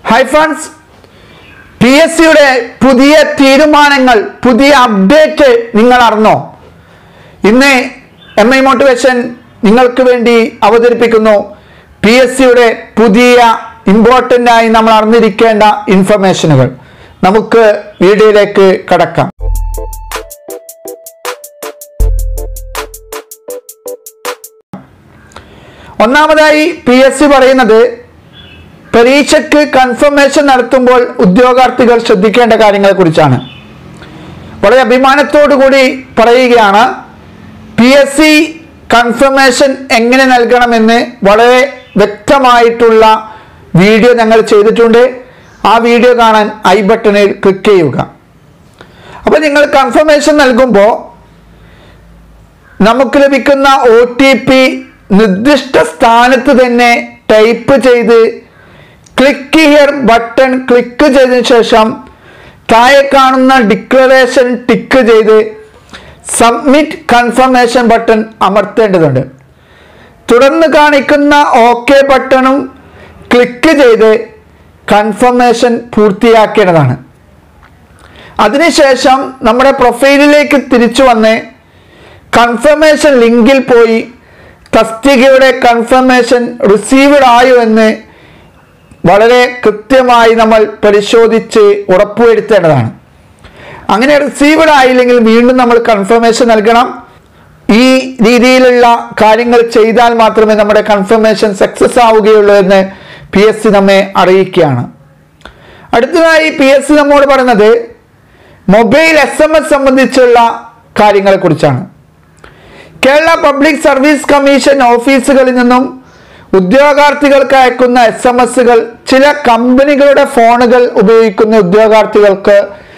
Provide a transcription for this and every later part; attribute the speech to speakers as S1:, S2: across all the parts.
S1: Hi friends, PSCയുടെ പുതിയ തീരുമാനങ്ങൾ പുതിയ അപ്ഡേറ്റ് നിങ്ങൾ അറിഞ്ഞോ? ഇന്ന് MI മോട്ടിവേഷൻ നിങ്ങൾക്ക് വേണ്ടി അവതരിപ്പിക്കുന്നു PSCയുടെ പുതിയ ഇമ്പോർട്ടന്റ് ആയി നമ്മൾ അറിഞ്ഞിരിക്കേണ്ട ഇൻഫർമേഷനുകൾ. നമുക്ക് വീഡിയോയിലേക്ക് കടക്കാം. ഒന്നാമതായി PSC പറയുന്നത് പരീക്ഷയ്ക്ക് കൺഫർമേഷൻ നടത്തുമ്പോൾ ഉദ്യോഗാർത്ഥികൾ ശ്രദ്ധിക്കേണ്ട കാര്യങ്ങളെക്കുറിച്ചാണ്. വളരെ അഭിമാനത്തോടു കൂടി പറയുകയാണ്, PSC കൺഫർമേഷൻ എങ്ങനെ നൽകണമെന്ന് വളരെ വ്യക്തമായിട്ടുള്ള വീഡിയോ ഞങ്ങൾ ചെയ്തിട്ടുണ്ട്. ആ വീഡിയോ കാണാൻ ഐ ബട്ടണിൽ ക്ലിക്ക് ചെയ്യുക. അപ്പോൾ നിങ്ങൾ കൺഫർമേഷൻ നൽകുമ്പോൾ നമുക്ക് ലഭിക്കുന്ന OTP നിർദ്ദിഷ്ട സ്ഥാനത്ത് തന്നെ ടൈപ്പ് ചെയ്ത് ക്ലിക്ക് ഹിയർ ബട്ടൺ ക്ലിക്ക് ചെയ്തതിനു ശേഷം താഴെ കാണുന്ന ഡിക്ലറേഷൻ ടിക്ക് ചെയ്ത് സബ്മിറ്റ് കൺഫർമേഷൻ ബട്ടൺ അമർത്തേണ്ടതുണ്ട്. തുടർന്ന് കാണിക്കുന്ന OK ബട്ടണും ക്ലിക്ക് ചെയ്ത് കൺഫർമേഷൻ പൂർത്തിയാക്കേണ്ടതാണ്. അതിനുശേഷം നമ്മുടെ പ്രൊഫൈലിലേക്ക് തിരിച്ചു വന്ന് കൺഫർമേഷൻ ലിങ്കിൽ പോയി തസ്തികയുടെ കൺഫർമേഷൻ റിസീവ്ഡ് ആയോ എന്ന് വളരെ കൃത്യമായി നമ്മൾ പരിശോധിച്ച് ഉറപ്പുവരുത്തേണ്ടതാണ്. അങ്ങനെ റിസീവ്ഡ് ആയില്ലെങ്കിൽ വീണ്ടും നമ്മൾ കൺഫർമേഷൻ നൽകണം. ഈ രീതിയിലുള്ള കാര്യങ്ങൾ ചെയ്താൽ മാത്രമേ നമ്മുടെ കൺഫർമേഷൻ സക്സസ് ആവുകയുള്ളൂ എന്ന് PSC നമ്മെ അറിയിക്കുകയാണ്. അടുത്തതായി PSC നമ്മോട് പറയുന്നത് മൊബൈൽ SMS സംബന്ധിച്ചുള്ള കാര്യങ്ങളെക്കുറിച്ചാണ്. കേരള പബ്ലിക് സർവീസ് കമ്മീഷൻ ഓഫീസുകളിൽ നിന്നും ഉദ്യോഗാർത്ഥികൾക്ക് അയക്കുന്ന SMS-കൾ ചില കമ്പനികളുടെ ഫോണുകൾ ഉപയോഗിക്കുന്ന ഉദ്യോഗാർത്ഥികൾക്ക്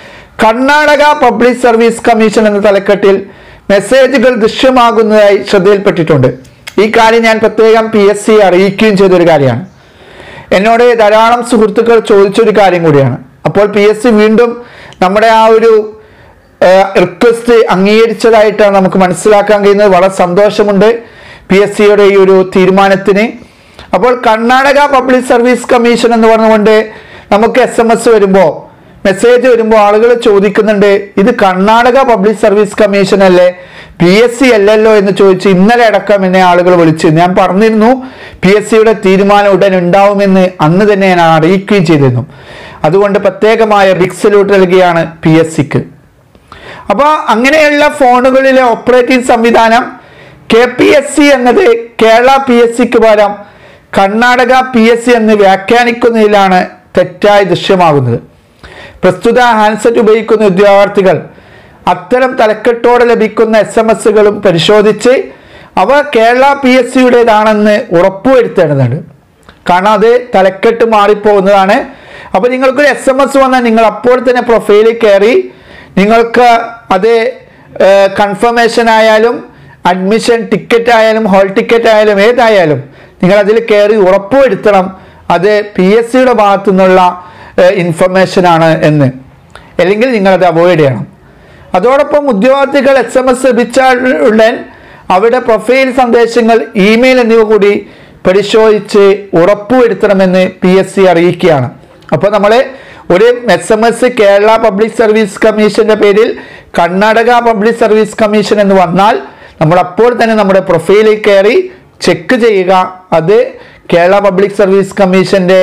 S1: കർണാടക പബ്ലിക് സർവീസ് കമ്മീഷൻ എന്ന തലക്കെട്ടിൽ മെസ്സേജുകൾ ദൃശ്യമാകുന്നതായി ശ്രദ്ധയിൽപ്പെട്ടിട്ടുണ്ട്. ഈ കാര്യം ഞാൻ പ്രത്യേകം PSC അറിയിക്കുകയും ചെയ്തൊരു കാര്യമാണ്. എന്നോട് ധാരാളം സുഹൃത്തുക്കൾ ചോദിച്ചൊരു കാര്യം കൂടിയാണ്. അപ്പോൾ PSC വീണ്ടും നമ്മുടെ ആ ഒരു റിക്വസ്റ്റ് അംഗീകരിച്ചതായിട്ടാണ് നമുക്ക് മനസ്സിലാക്കാൻ കഴിയുന്നത്. വളരെ സന്തോഷമുണ്ട് PSCയുടെ ഈ ഒരു തീരുമാനത്തിന്. അപ്പോൾ കർണാടക പബ്ലിക് സർവീസ് കമ്മീഷൻ എന്ന് പറഞ്ഞുകൊണ്ട് നമുക്ക് SMS വരുമ്പോൾ മെസ്സേജ് വരുമ്പോൾ ആളുകൾ ചോദിക്കുന്നുണ്ട്, ഇത് കർണാടക പബ്ലിക് സർവീസ് കമ്മീഷൻ അല്ലേ, PSC അല്ലല്ലോ എന്ന് ചോദിച്ച് ഇന്നലെ അടക്കം എന്നെ ആളുകൾ വിളിച്ച് ഞാൻ പറഞ്ഞിരുന്നു PSCയുടെ തീരുമാനം ഉടൻ ഉണ്ടാവുമെന്ന് അന്ന് തന്നെ ഞാൻ അറിയിക്കുകയും ചെയ്തിരുന്നു. അതുകൊണ്ട് പ്രത്യേകമായ ബിഗ് സല്യൂട്ട് നൽകുകയാണ് PSCക്ക്. അപ്പോൾ അങ്ങനെയുള്ള ഫോണുകളിലെ ഓപ്പറേറ്റിംഗ് സംവിധാനം KPSC എന്നത് കേരള PSCക്ക് പകരം കർണാടക PSC എന്ന് വ്യാഖ്യാനിക്കുന്നതിലാണ് തെറ്റായി ദൃശ്യമാകുന്നത്. പ്രസ്തുത ഹാൻഡ്സെറ്റ് ഉപയോഗിക്കുന്ന ഉദ്യോഗാർത്ഥികൾ അത്തരം തലക്കെട്ടോടെ ലഭിക്കുന്ന SMS-കളും പരിശോധിച്ച് അവ കേരള PSCയുടേതാണെന്ന് ഉറപ്പുവരുത്തേണ്ടതുണ്ട്. കാരണം അത് തലക്കെട്ട് മാറിപ്പോകുന്നതാണ്. അപ്പോൾ നിങ്ങൾക്കൊരു SMS വന്നാൽ നിങ്ങൾ അപ്പോൾ തന്നെ പ്രൊഫൈലിൽ കയറി നിങ്ങൾക്ക് അത് കൺഫർമേഷൻ ആയാലും അഡ്മിഷൻ ടിക്കറ്റ് ആയാലും ഹോൾ ടിക്കറ്റ് ആയാലും ഏതായാലും നിങ്ങൾ അതിൽ കയറി ഉറപ്പുവരുത്തണം അത് PSCയുടെ ഭാഗത്തു നിന്നുള്ള ഇൻഫർമേഷനാണ് എന്ന്. അല്ലെങ്കിൽ നിങ്ങളത് അവോയ്ഡ് ചെയ്യണം. അതോടൊപ്പം ഉദ്യോഗാർത്ഥികൾ SMS ലഭിച്ചാൽ ഉടൻ അവരുടെ പ്രൊഫൈൽ സന്ദേശങ്ങൾ ഇമെയിൽ എന്നിവ കൂടി പരിശോധിച്ച് ഉറപ്പുവരുത്തണമെന്ന് PSC അറിയിക്കുകയാണ്. അപ്പോൾ നമ്മൾ ഒരു SMS കേരള പബ്ലിക് സർവീസ് കമ്മീഷന്റെ പേരിൽ കർണാടക പബ്ലിക് സർവീസ് കമ്മീഷൻ എന്ന് വന്നാൽ നമ്മൾ അപ്പോൾ തന്നെ നമ്മുടെ പ്രൊഫൈലിൽ കയറി ചെക്ക് ചെയ്യുക അത് കേരള പബ്ലിക് സർവീസ് കമ്മീഷന്റെ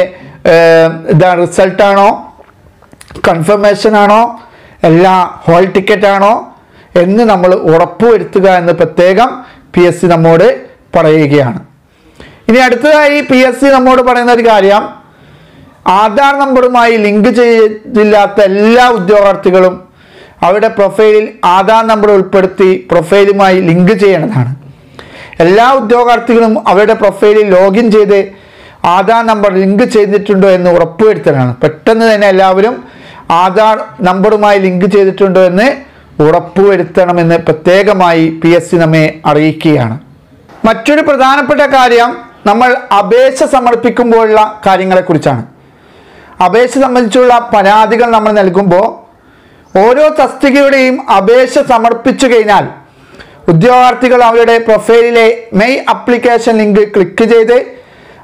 S1: റിസൾട്ടാണോ, കൺഫർമേഷൻ ആണോ, എല്ലാ ഹോൾ ടിക്കറ്റ് ആണോ എന്ന് നമ്മൾ ഉറപ്പുവരുത്തുക എന്ന് പ്രത്യേകം PSC നമ്മോട് പറയുകയാണ്. ഇനി അടുത്തതായി PSC നമ്മോട് പറയുന്ന ഒരു കാര്യം, ആധാർ നമ്പറുമായി ലിങ്ക് ചെയ്തില്ലാത്ത എല്ലാ ഉദ്യോഗാർത്ഥികളും അവരുടെ പ്രൊഫൈലിൽ ആധാർ നമ്പർ ഉൾപ്പെടുത്തി പ്രൊഫൈലുമായി ലിങ്ക് ചെയ്യേണ്ടതാണ്. എല്ലാ ഉദ്യോഗാർത്ഥികളും അവരുടെ പ്രൊഫൈലിൽ ലോഗിൻ ചെയ്ത് ആധാർ നമ്പർ ലിങ്ക് ചെയ്തിട്ടുണ്ടോ എന്ന് ഉറപ്പുവരുത്തലാണ്. പെട്ടെന്ന് തന്നെ എല്ലാവരും ആധാർ നമ്പറുമായി ലിങ്ക് ചെയ്തിട്ടുണ്ടോ എന്ന് ഉറപ്പുവരുത്തണമെന്ന് പ്രത്യേകമായി PSC നമ്മെ അറിയിക്കുകയാണ്. മറ്റൊരു പ്രധാനപ്പെട്ട കാര്യം നമ്മൾ അപേക്ഷ സമർപ്പിക്കുമ്പോഴുള്ള കാര്യങ്ങളെക്കുറിച്ചാണ്. അപേക്ഷ സംബന്ധിച്ചുള്ള പരാതികൾ നമ്മൾ നൽകുമ്പോൾ ഓരോ തസ്തികയുടെയും അപേക്ഷ സമർപ്പിച്ചു കഴിഞ്ഞാൽ ഉദ്യോഗാർത്ഥികൾ അവരുടെ പ്രൊഫൈലിലെ മെയ് ആപ്ലിക്കേഷൻ ലിങ്ക് ക്ലിക്ക് ചെയ്ത്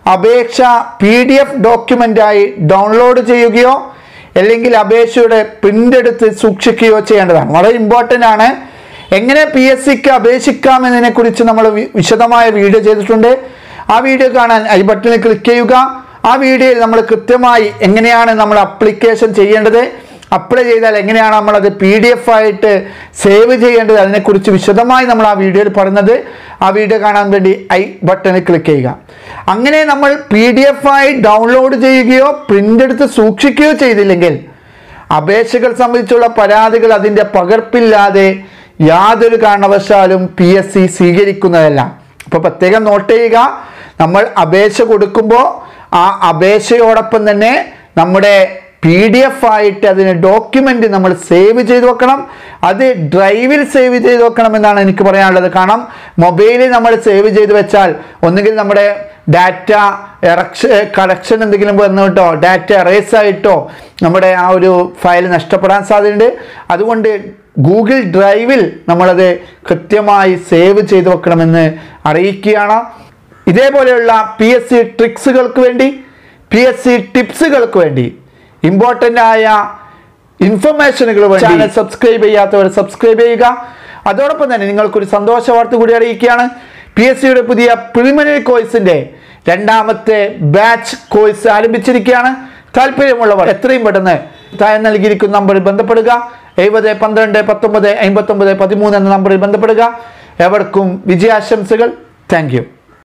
S1: അപേക്ഷ PDF ഡോക്യുമെൻ്റായി ഡൗൺലോഡ് ചെയ്യുകയോ അല്ലെങ്കിൽ അപേക്ഷയുടെ പ്രിൻ്റ് എടുത്ത് സൂക്ഷിക്കുകയോ ചെയ്യേണ്ടതാണ്. വളരെ ഇമ്പോർട്ടൻ്റ് ആണ്. എങ്ങനെ PSCക്ക് അപേക്ഷിക്കാമെന്നതിനെക്കുറിച്ച് നമ്മൾ വിശദമായ വീഡിയോ ചെയ്തിട്ടുണ്ട്. ആ വീഡിയോ കാണാൻ ഐ ബട്ടണിൽ ക്ലിക്ക് ചെയ്യുക. ആ വീഡിയോയിൽ നമ്മൾ കൃത്യമായി എങ്ങനെയാണ് നമ്മൾ അപ്ലിക്കേഷൻ ചെയ്യേണ്ടത്, അപ്ലൈ ചെയ്താൽ എങ്ങനെയാണ് നമ്മളത് PDF ആയിട്ട് സേവ് ചെയ്യേണ്ടത്, അതിനെക്കുറിച്ച് വിശദമായി നമ്മൾ ആ വീഡിയോയിൽ പറയുന്നത്. ആ വീഡിയോ കാണാൻ വേണ്ടി ഐ ബട്ടണിൽ ക്ലിക്ക് ചെയ്യുക. അങ്ങനെ നമ്മൾ PDF ആയി ഡൗൺലോഡ് ചെയ്യുകയോ പ്രിൻ്റ് എടുത്ത് സൂക്ഷിക്കുകയോ ചെയ്തില്ലെങ്കിൽ അപേക്ഷകൾ സംബന്ധിച്ചുള്ള പരാതികൾ അതിൻ്റെ പകർപ്പില്ലാതെ യാതൊരു കാരണവശാലും PSC സ്വീകരിക്കുന്നതല്ല. അപ്പോൾ പ്രത്യേകം നോട്ട് ചെയ്യുക, നമ്മൾ അപേക്ഷ കൊടുക്കുമ്പോൾ ആ അപേക്ഷയോടൊപ്പം തന്നെ നമ്മുടെ PDF ആയിട്ട് അതിന് ഡോക്യുമെൻ്റ് നമ്മൾ സേവ് ചെയ്ത് വെക്കണം. അത് ഡ്രൈവിൽ സേവ് ചെയ്ത് വെക്കണം എന്നാണ് എനിക്ക് പറയാനുള്ളത്. കാരണം മൊബൈലിൽ നമ്മൾ സേവ് ചെയ്ത് വെച്ചാൽ ഒന്നുകിൽ നമ്മുടെ ഡാറ്റ കളക്ഷൻ എന്തെങ്കിലും വന്നിട്ടോ ഡാറ്റ എറേസ് ആയിട്ടോ നമ്മുടെ ആ ഒരു ഫയൽ നഷ്ടപ്പെടാൻ സാധ്യതയുണ്ട്. അതുകൊണ്ട് ഗൂഗിൾ ഡ്രൈവിൽ നമ്മളത് കൃത്യമായി സേവ് ചെയ്ത് വെക്കണമെന്ന് അറിയിക്കുകയാണ്. ഇതേപോലെയുള്ള PSC ട്രിക്സുകൾക്ക് വേണ്ടി, PSC ടിപ്സുകൾക്ക് വേണ്ടി, ഇമ്പോർട്ടൻ്റ് ആയ ഇൻഫർമേഷനുകൾ വേണ്ടി ചാനൽ സബ്സ്ക്രൈബ് ചെയ്യാത്തവർ സബ്സ്ക്രൈബ് ചെയ്യുക. അതോടൊപ്പം തന്നെ നിങ്ങൾക്കൊരു സന്തോഷ വാർത്ത കൂടി അറിയിക്കുകയാണ്. PSCയുടെ പുതിയ പ്രിലിമിനറി കോഴ്സിൻ്റെ 2ാമത്തെ ബാച്ച് കോഴ്സ് ആരംഭിച്ചിരിക്കുകയാണ്. താല്പര്യമുള്ളവർ എത്രയും പെട്ടെന്ന് താഴെ നൽകിയിരിക്കുന്ന നമ്പറിൽ ബന്ധപ്പെടുക. 70 12 19 59 13 എന്ന നമ്പറിൽ ബന്ധപ്പെടുക. എവർക്കും വിജയാശംസകൾ. Thank U.